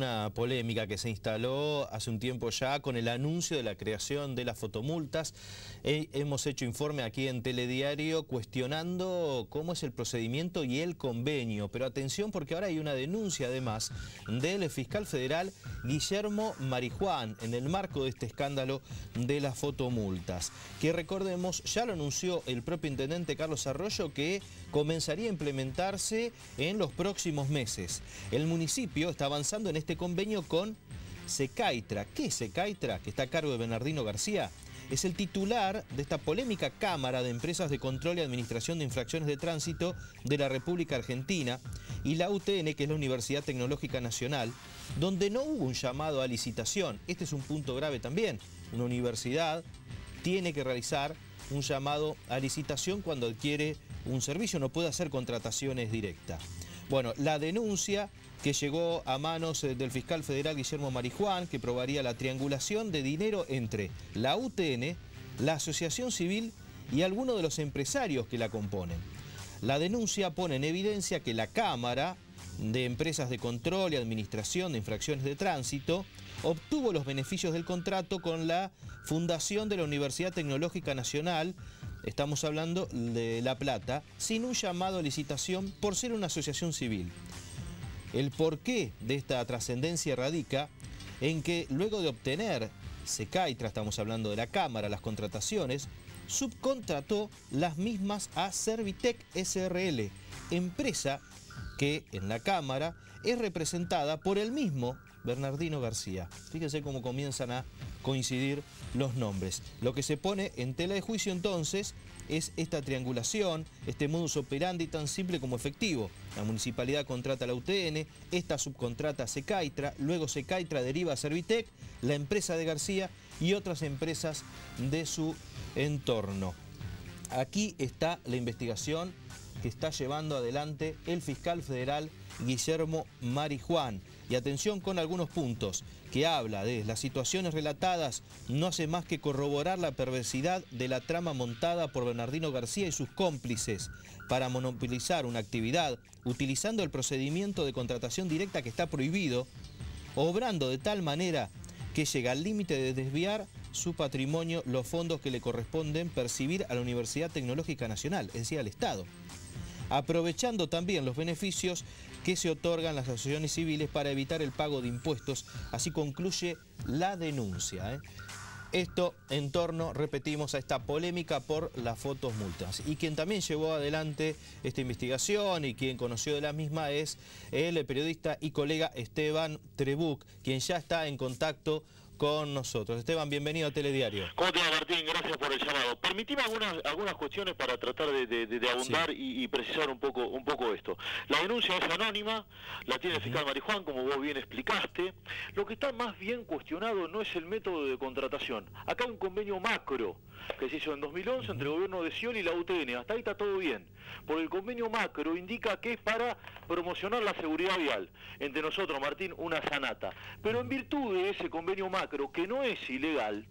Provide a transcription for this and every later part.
una polémica que se instaló hace un tiempo ya con el anuncio de la creación de las fotomultas. Hemos hecho informe aquí en Telediario cuestionando cómo es el procedimiento y el convenio. Pero atención, porque ahora hay una denuncia además del fiscal federal Guillermo Marijuán en el marco de este escándalo de las fotomultas, que recordemos ya lo anunció el propio intendente Carlos Arroyo, que comenzaría a implementarse en los próximos meses. El municipio está avanzando en este convenio con Secaitra. ¿Qué es Secaitra? Que está a cargo de Bernardino García. Es el titular de esta polémica Cámara de Empresas de Control y Administración de Infracciones de Tránsito de la República Argentina, y la UTN, que es la Universidad Tecnológica Nacional, donde no hubo un llamado a licitación. Este es un punto grave también. Una universidad tiene que realizar un llamado a licitación cuando adquiere un servicio, no puede hacer contrataciones directas. Bueno, la denuncia que llegó a manos del fiscal federal Guillermo Marijuán, que probaría la triangulación de dinero entre la UTN, la asociación civil y algunos de los empresarios que la componen. La denuncia pone en evidencia que la Cámara de Empresas de Control y Administración de Infracciones de Tránsito obtuvo los beneficios del contrato con la fundación de la Universidad Tecnológica Nacional, estamos hablando de La Plata, sin un llamado a licitación por ser una asociación civil. El porqué de esta trascendencia radica en que luego de obtener Secaitra, estamos hablando de la Cámara, las contrataciones, subcontrató las mismas a Servitec SRL, empresa que en la Cámara es representada por el mismo Bernardino García. Fíjense cómo comienzan a coincidir los nombres. Lo que se pone en tela de juicio entonces es esta triangulación, este modus operandi tan simple como efectivo. La municipalidad contrata a la UTN, esta subcontrata a Secaitra, luego Secaitra deriva a Servitec, la empresa de García y otras empresas de su entorno. Aquí está la investigación que está llevando adelante el fiscal federal Guillermo Marijuán. Y atención con algunos puntos que habla de las situaciones relatadas, no hace más que corroborar la perversidad de la trama montada por Bernardino García y sus cómplices para monopolizar una actividad utilizando el procedimiento de contratación directa que está prohibido, obrando de tal manera que llega al límite de desviar su patrimonio, los fondos que le corresponden percibir a la Universidad Tecnológica Nacional, es decir, al Estado, aprovechando también los beneficios que se otorgan las asociaciones civiles para evitar el pago de impuestos. Así concluye la denuncia. Esto en torno, repetimos, a esta polémica por las fotomultas. Y quien también llevó adelante esta investigación y quien conoció de la misma es el periodista y colega Esteban Trebuch, quien ya está en contacto con nosotros. Esteban, bienvenido a Telediario. ¿Cómo te va, Martín? Gracias por el llamado. Permitime algunas cuestiones para tratar de abundar y precisar un poco esto. La denuncia es anónima, la tiene el fiscal Marijuán, como vos bien explicaste. Lo que está más bien cuestionado no es el método de contratación. Acá hay un convenio macro que se hizo en 2011 entre el gobierno de Scioli y la UTN. Hasta ahí está todo bien. Porque el convenio macro indica que es para promocionar la seguridad vial. Entre nosotros, Martín, una sanata. Pero en virtud de ese convenio macro, que no es ilegal,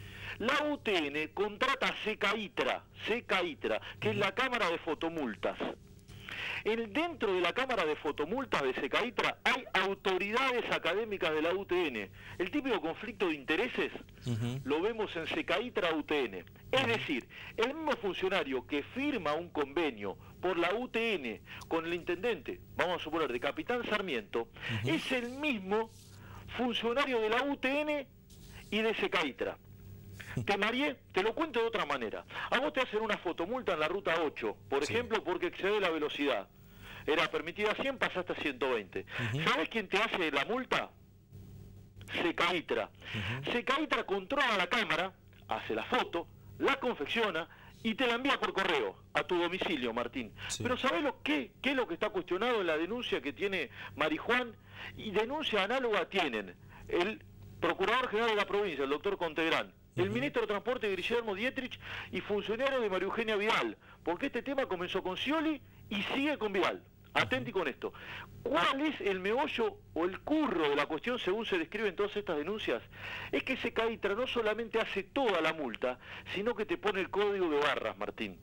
la UTN contrata a Secaitra, que es la Cámara de Fotomultas. Dentro de la Cámara de Fotomultas de Secaitra hay autoridades académicas de la UTN. El típico conflicto de intereses lo vemos en Secaitra UTN. Es decir, el mismo funcionario que firma un convenio por la UTN con el intendente, vamos a suponer, de Capitán Sarmiento, es el mismo funcionario de la UTN y de Secaitra. Te mareé, te lo cuento de otra manera. A vos te hacen una fotomulta en la ruta 8, por ejemplo, porque excede la velocidad. Era permitida 100, pasaste a 120. ¿Sabes quién te hace la multa? Secaitra. Secaitra controla la cámara, hace la foto, la confecciona y te la envía por correo a tu domicilio, Martín. Pero ¿sabés qué es lo que está cuestionado en la denuncia que tiene Marijuán? Y denuncia análoga tienen el Procurador General de la provincia, el doctor Contegrán, el ministro de Transporte Guillermo Dietrich y funcionario de María Eugenia Vidal, porque este tema comenzó con Scioli y sigue con Vidal. Atenti con esto. ¿Cuál es el meollo o el curro de la cuestión según se describe en todas estas denuncias? Es que Secaitra no solamente hace toda la multa, sino que te pone el código de barras, Martín.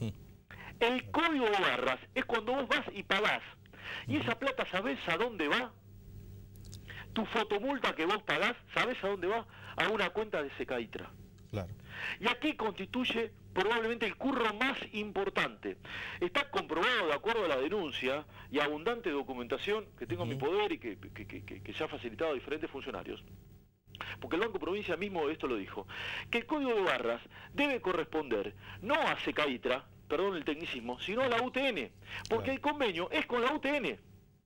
El código de barras es cuando vos vas y pagás. Y esa plata, ¿sabés a dónde va? tu fotomulta que vos pagás, ¿sabés a dónde va? A una cuenta de Secaitra. Claro. Y aquí constituye probablemente el curro más importante. Está comprobado, de acuerdo a la denuncia y abundante documentación que tengo en mi poder y que se ha facilitado a diferentes funcionarios, porque el Banco Provincia mismo esto lo dijo, que el código de barras debe corresponder no a Secaitra, perdón el tecnicismo, sino a la UTN, porque el convenio es con la UTN.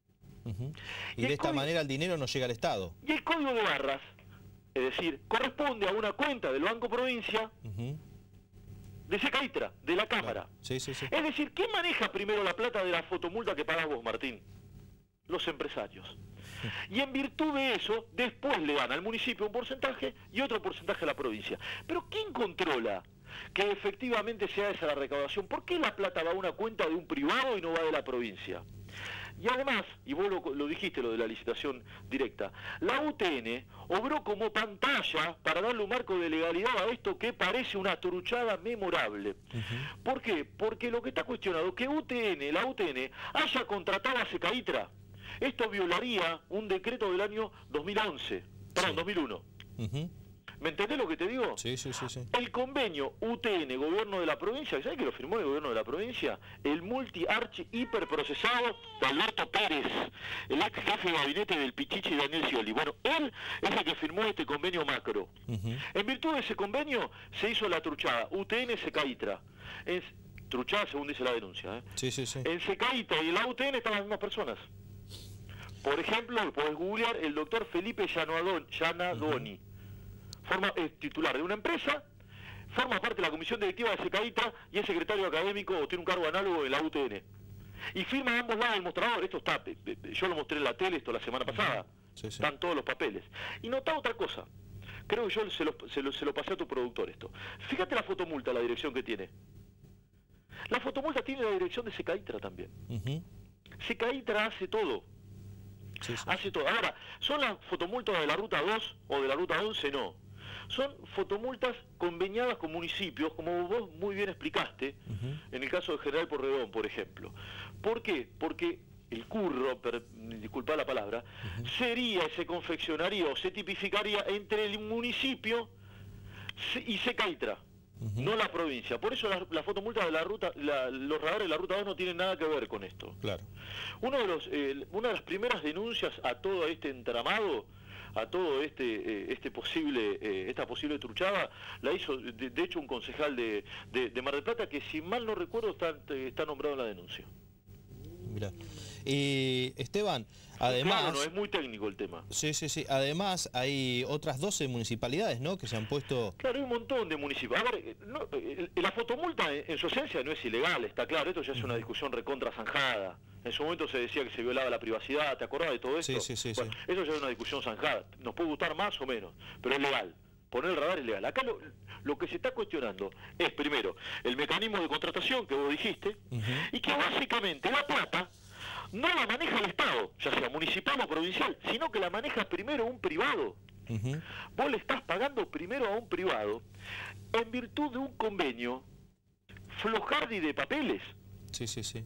Y de esta manera el dinero no llega al Estado. Y el código de barras, es decir, corresponde a una cuenta del Banco Provincia de Secaitra, de la Cámara. Sí, sí, sí. Es decir, ¿quién maneja primero la plata de la fotomulta que pagás vos, Martín? Los empresarios. Y en virtud de eso, después le dan al municipio un porcentaje y otro porcentaje a la provincia. Pero ¿quién controla que efectivamente sea esa la recaudación? ¿Por qué la plata va a una cuenta de un privado y no va de la provincia? Y además, y vos lo dijiste, lo de la licitación directa, la UTN obró como pantalla para darle un marco de legalidad a esto que parece una truchada memorable. ¿Por qué? Porque lo que está cuestionado, que la UTN haya contratado a Secaitra. Esto violaría un decreto del año 2011, perdón, 2001. ¿Me entendés lo que te digo? Sí, sí, sí, sí. El convenio UTN, gobierno de la provincia, ¿sabes que lo firmó el gobierno de la provincia? El multi-archi-hiperprocesado de Alberto Pérez, el ex jefe de gabinete del Pichichi Daniel Scioli. Bueno, él es el que firmó este convenio macro. En virtud de ese convenio se hizo la truchada, UTN Secaitra. Truchada según dice la denuncia. Sí, sí, sí. En Secaitra y en la UTN están las mismas personas. Por ejemplo, podés googlear el doctor Felipe Llanadoni. Es titular de una empresa, forma parte de la comisión directiva de Secaitra y es secretario académico o tiene un cargo análogo en la UTN. Y firma a ambos lados del mostrador. Esto está, yo lo mostré en la tele esto la semana pasada. Sí, sí. Están todos los papeles. Y notá otra cosa. Creo que yo se lo pasé a tu productor esto. Fíjate la fotomulta, la dirección que tiene. La fotomulta tiene la dirección de Secaitra también. Secaitra hace todo. Sí, sí. Hace todo. Ahora, ¿son las fotomultas de la Ruta 2 o de la Ruta 11? No. Son fotomultas conveniadas con municipios, como vos muy bien explicaste, en el caso de General Porredón, por ejemplo. ¿Por qué? Porque el curro, disculpa la palabra, se confeccionaría o se tipificaría entre el municipio y Secaitra, no la provincia. Por eso la fotomulta de la ruta, los radares de la Ruta 2 no tienen nada que ver con esto. Claro. Una de las primeras denuncias a todo este entramado, a todo esta posible truchada, la hizo de hecho un concejal de Mar del Plata que, si mal no recuerdo, está nombrado en la denuncia. Mirá. Y Esteban, además... Claro, no, es muy técnico el tema. Sí, sí, sí. Además hay otras 12 municipalidades, ¿no?, que se han puesto... Claro, hay un montón de municipios. A ver, la fotomulta en su esencia no es ilegal, está claro. Esto ya es una discusión recontra zanjada. En su momento se decía que se violaba la privacidad, ¿te acordás de todo esto? Sí, sí, sí. Bueno, eso ya es una discusión zanjada. Nos puede gustar más o menos, pero es legal. Poner el radar es legal. Acá lo que se está cuestionando es, primero, el mecanismo de contratación que vos dijiste, y que básicamente la plata no la maneja el Estado, ya sea municipal o provincial, sino que la maneja primero un privado. Vos le estás pagando primero a un privado en virtud de un convenio flojardi de papeles. Sí, sí, sí.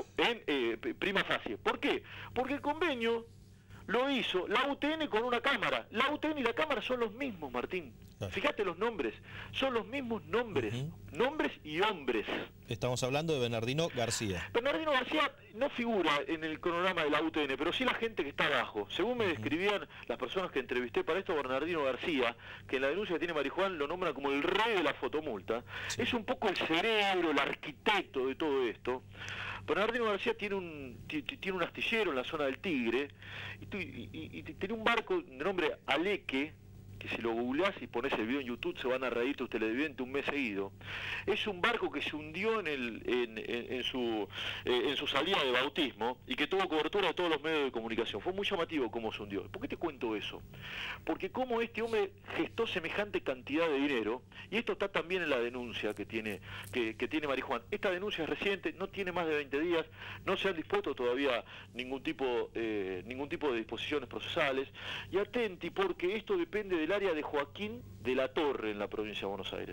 Prima facie. ¿Por qué? Porque el convenio lo hizo la UTN con una cámara. La UTN y la cámara son los mismos, Martín. Claro. Fíjate los nombres, son los mismos nombres, nombres y hombres. Estamos hablando de Bernardino García. Bernardino García no figura en el cronograma de la UTN, pero sí la gente que está abajo. Según me describían las personas que entrevisté para esto, Bernardino García, que en la denuncia que tiene Marijuán lo nombra como el rey de la fotomulta, es un poco el cerebro, el arquitecto de todo esto. Bernardino García tiene un astillero en la zona del Tigre y tiene un barco de nombre Aleque, que si lo googleás y pones el video en YouTube se van a reír tus televidentes un mes seguido. Es un barco que se hundió en su salida de bautismo y que tuvo cobertura de todos los medios de comunicación. Fue muy llamativo cómo se hundió. ¿Por qué te cuento eso? Porque cómo este hombre gestó semejante cantidad de dinero, y esto está también en la denuncia que tiene Marijuán. Esta denuncia es reciente, no tiene más de 20 días, no se han dispuesto todavía ningún tipo de disposiciones procesales, y atenti porque esto depende del área de Joaquín de la Torre en la provincia de Buenos Aires,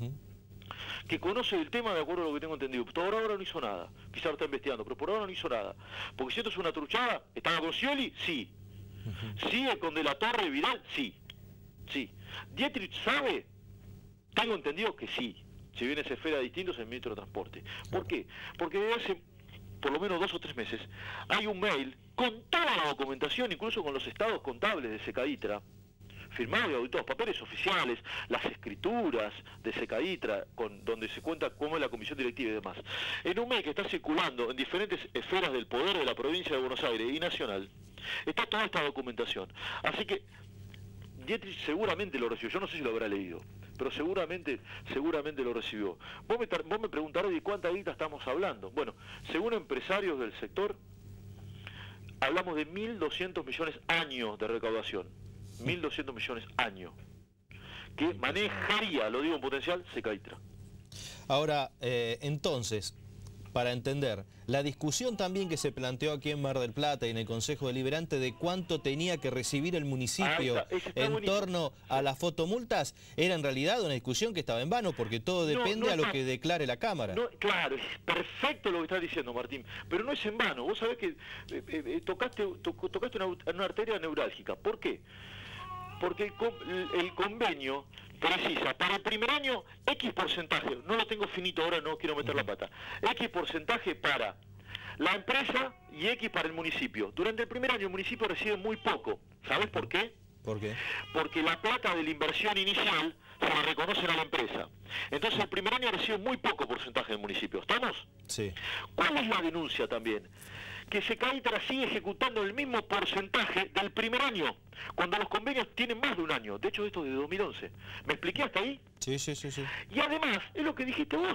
que conoce el tema de acuerdo a lo que tengo entendido. Por ahora no hizo nada, quizás lo está investigando, pero por ahora no hizo nada, porque si esto es una truchada, ¿estaba con Scioli? Sí. ¿Sigue con De la Torre Vidal? Sí. Sí. ¿Dietrich sabe? Tengo entendido que sí. Si bien es esfera distinta, es el ministro de Transporte. ¿Por qué? Porque desde hace por lo menos 2 o 3 meses hay un mail con toda la documentación, incluso con los estados contables de Secaditra, firmados y auditados, papeles oficiales, las escrituras de Secaditra, donde se cuenta cómo es la comisión directiva y demás. En un mail que está circulando en diferentes esferas del poder de la provincia de Buenos Aires y nacional, está toda esta documentación. Así que Dietrich seguramente lo recibió, yo no sé si lo habrá leído, pero seguramente lo recibió. Vos me preguntarás de cuánta guita estamos hablando. Bueno, según empresarios del sector, hablamos de 1.200 millones años de recaudación. 1.200 millones año, que manejaría, lo digo en potencial, Secaditra. Ahora, entonces, para entender, la discusión también que se planteó aquí en Mar del Plata y en el Consejo Deliberante de cuánto tenía que recibir el municipio en torno a las fotomultas, era en realidad una discusión que estaba en vano, porque todo depende a lo que declare la Cámara. Claro, es perfecto lo que estás diciendo, Martín, pero no es en vano. Vos sabés que tocaste una arteria neurálgica. ¿Por qué? Porque el convenio precisa, para el primer año, X porcentaje, no lo tengo finito ahora, no quiero meter la pata, X porcentaje para la empresa y X para el municipio. Durante el primer año el municipio recibe muy poco. ¿Sabes por qué? ¿Por qué? Porque la plata de la inversión inicial se la reconocen a la empresa. Entonces el primer año recibe muy poco porcentaje del municipio. ¿Estamos? Sí. ¿Cuál es la denuncia también? Que Secaditra sigue ejecutando el mismo porcentaje del primer año, cuando los convenios tienen más de un año. De hecho, esto es de 2011. ¿Me expliqué hasta ahí? Sí. Y además, es lo que dijiste vos.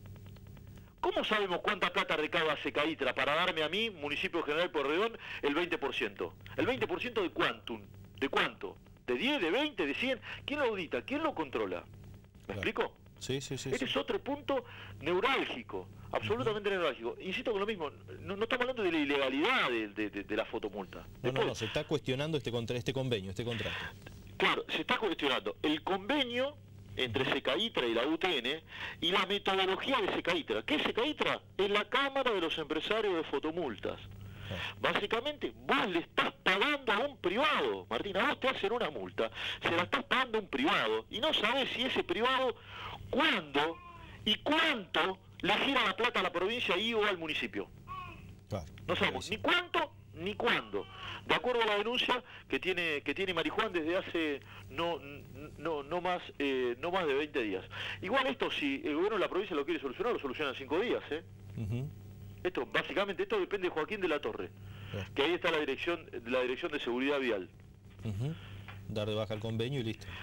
¿Cómo sabemos cuánta plata recauda Secaditra para darme a mí, municipio General Pueyrredón, el 20%? ¿El 20% de cuántum? ¿De cuánto? ¿De 10, de 20, de 100? ¿Quién lo audita? ¿Quién lo controla? ¿Me explico? Sí. Este es otro punto neurálgico, absolutamente neurálgico. Insisto con lo mismo, no estamos hablando de la ilegalidad de la fotomulta. No, se está cuestionando este convenio, este contrato. Claro, se está cuestionando el convenio entre Secaditra y la UTN y la metodología de Secaditra. ¿Qué es Secaditra? Es la Cámara de los Empresarios de Fotomultas. Básicamente, vos le estás pagando a un privado, Martín, a vos te hacen una multa, se la estás pagando a un privado, y no sabés si ese privado, cuándo y cuánto le gira la plata a la provincia y o al municipio. Claro, no sabemos ni cuánto ni cuándo. De acuerdo a la denuncia que tiene Marijuán desde hace no más de 20 días. Igual esto, si el gobierno de la provincia lo quiere solucionar, lo soluciona en 5 días, ¿eh? Básicamente esto depende de Joaquín de la Torre, que ahí está la dirección de seguridad vial. Dar de baja el convenio y listo.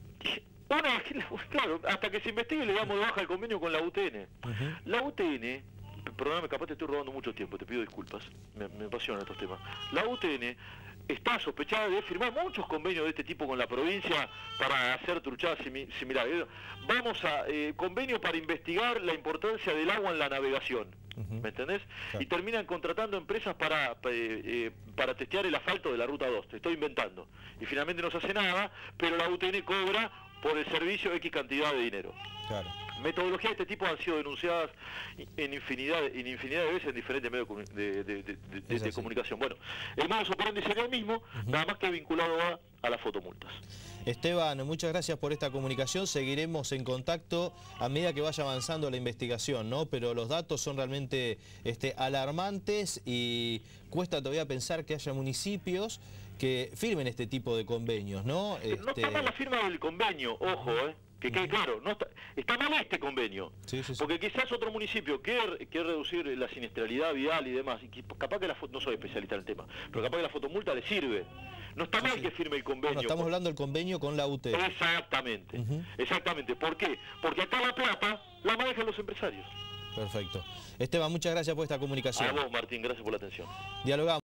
Claro, hasta que se investigue le damos de baja el convenio con la UTN. La UTN, perdóname, capaz te estoy robando mucho tiempo, te pido disculpas, me apasionan estos temas. La UTN está sospechada de firmar muchos convenios de este tipo con la provincia para hacer truchadas similares. Vamos a convenio para investigar la importancia del agua en la navegación. ¿Me entendés? Claro. Y terminan contratando empresas para testear el asfalto de la Ruta 2, te estoy inventando. Y finalmente no se hace nada, pero la UTN cobra por el servicio X cantidad de dinero. Claro. Metodologías de este tipo han sido denunciadas en infinidad de veces en diferentes medios de comunicación. Bueno, el modus operandi sería el mismo, nada más que vinculado a las fotomultas. Esteban, muchas gracias por esta comunicación. Seguiremos en contacto a medida que vaya avanzando la investigación, ¿no? Pero los datos son realmente alarmantes y cuesta todavía pensar que haya municipios que firmen este tipo de convenios, ¿no? No está mal la firma del convenio, ojo, que quede claro, está mal este convenio, porque quizás otro municipio quiere reducir la siniestralidad vial y demás, y capaz que no soy especialista en el tema, pero capaz que la fotomulta le sirve. No está mal que firme el convenio. Bueno, estamos hablando del convenio con la UTN. Exactamente, exactamente. ¿Por qué? Porque acá la plata la manejan los empresarios. Perfecto. Esteban, muchas gracias por esta comunicación. A vos, Martín, gracias por la atención. Dialogamos.